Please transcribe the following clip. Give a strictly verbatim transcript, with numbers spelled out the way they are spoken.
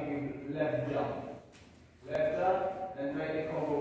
starting with left jump. Left jump and make a combo